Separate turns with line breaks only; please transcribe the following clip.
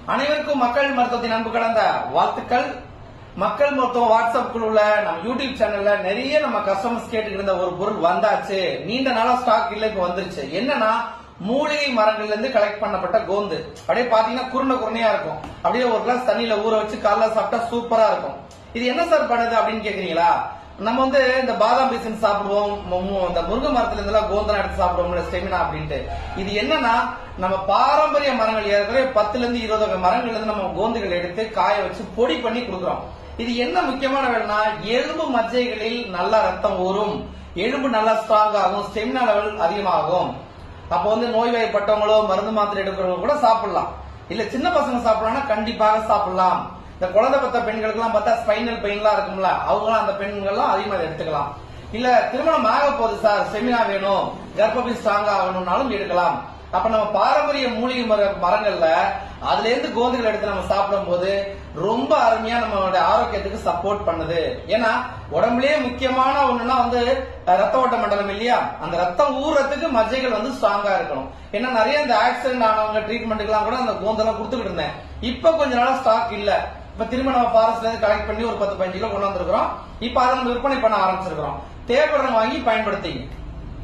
அனைவருக்கும் மக்கள் மருத்துவத்தின் அன்பு கலந்த வாழ்த்துக்கள். மக்கள் மருத்துவம் வாட்ஸ்அப் குழுல நம்ம யூடியூப் சேனல்ல நிறைய நம்ம கஸ்டமர்ஸ் கேட்டுக்கிட்டு இருந்த ஒரு பொருள் வந்தாச்சு. நீண்ட நாளா ஸ்டாக் இல்ல, இப்ப வந்துருச்சு. என்னன்னா மூலிகை மரங்கள்ல இருந்து கலெக்ட் பண்ணப்பட்ட கோந்து. அப்படியே பாத்தீங்கன்னா குருணையா இருக்கும். அப்படியே ஒரு கிளாஸ் தண்ணியில ஊற வச்சு காலைல சாப்பிட்டா சூப்பரா இருக்கும். இது என்ன சார் பண்ணுது அப்படின்னு கேக்குறீங்களா? நம்ம இந்த பாதாம் பீசன் சாப்பிடுவோம், இந்த முருங்கை மரத்துல இருந்தெல்லாம் கோந்தெல்லாம் எடுத்து சாப்பிடுவோம் ஸ்டெமினா அப்படின்ட்டு. இது என்னன்னா நம்ம பாரம்பரிய மரங்கள் ஏற்கனவே 10 இருந்து 20 மரங்கள்ல இருந்து நம்ம கோந்துகள் எடுத்து காய வச்சு பொடி பண்ணி கொடுக்குறோம். இது என்ன முக்கியமான வேலைன்னா எலும்பு மஜ்ஜைகளில் நல்லா ரத்தம் ஊறும், எலும்பு நல்லா ஸ்ட்ராங் ஆகும், ஸ்டெமினா லெவல் அதிகமாகும். அப்போ நோய்வாய்ப்பட்டவங்களோ மருந்து மாத்திரை எடுக்கிறவங்க கூட சாப்பிடலாம். இல்ல சின்ன பசங்க சாப்பிடலாம்னா கண்டிப்பாக சாப்பிடலாம். இந்த குழந்தை பத்த பெண்களுக்கு எல்லாம் பார்த்தா ஸ்பைனல் பெயின் எல்லாம் இருக்கும்ல, அவங்களாம் அந்த பெண்கள்லாம் அதிகமாக எடுத்துக்கலாம். இல்ல திருமணம் ஆக போகுது சார், செமினா வேணும், கர்ப்பப்பை ஸ்ட்ராங் ஆகணும்னாலும் எடுக்கலாம். அப்ப நம்ம பாரம்பரிய மூலிகை மரங்கள்ல அதுல இருந்து கோந்துகள் எடுத்து நம்ம சாப்பிடும் போது ரொம்ப அருமையா நம்மளுடைய ஆரோக்கியத்துக்கு சப்போர்ட் பண்ணுது. ஏன்னா உடம்புலயே முக்கியமான ஒண்ணுன்னா ரத்த ஓட்ட மண்டலம் இல்லையா, அந்த ரத்தம் ஊறத்துக்கு மஜ்ஜைகள் ஸ்ட்ராங்கா இருக்கணும். ஏன்னா நிறைய இந்த ஆக்சிடென்ட் ஆனவங்க ட்ரீட்மெண்ட்டுக்கு எல்லாம் கூட அந்த கோந்தெல்லாம் கொடுத்துக்கிட்டு இருந்தேன். இப்ப கொஞ்ச நாளா ஸ்டாக் இல்ல. இப்ப திரும்ப நம்ம ஃபாரஸ்ட்ல இருந்து கலெக்ட் பண்ணி ஒரு 10-15 கிலோ கொண்டு வந்திருக்கிறோம். இப்ப அதை நம்ம விற்பனை பண்ண ஆரம்பிச்சிருக்கிறோம். தேவைப்படுறவங்க வாங்கி பயன்படுத்திங்க.